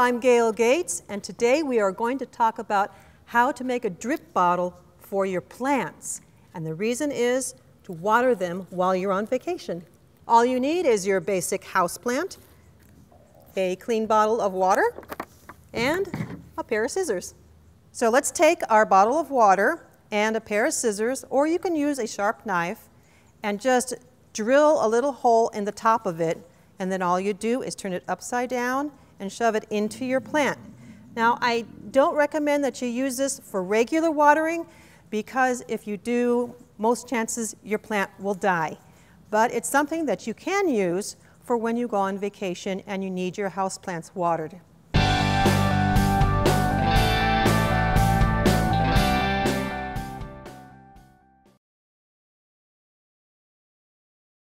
I'm Gail Gates, and today we are going to talk about how to make a drip bottle for your plants. And the reason is to water them while you're on vacation. All you need is your basic houseplant, a clean bottle of water, and a pair of scissors. So let's take our bottle of water and a pair of scissors, or you can use a sharp knife, and just drill a little hole in the top of it, and then all you do is turn it upside down and shove it into your plant. Now, I don't recommend that you use this for regular watering, because if you do, most chances your plant will die. But it's something that you can use for when you go on vacation and you need your houseplants watered.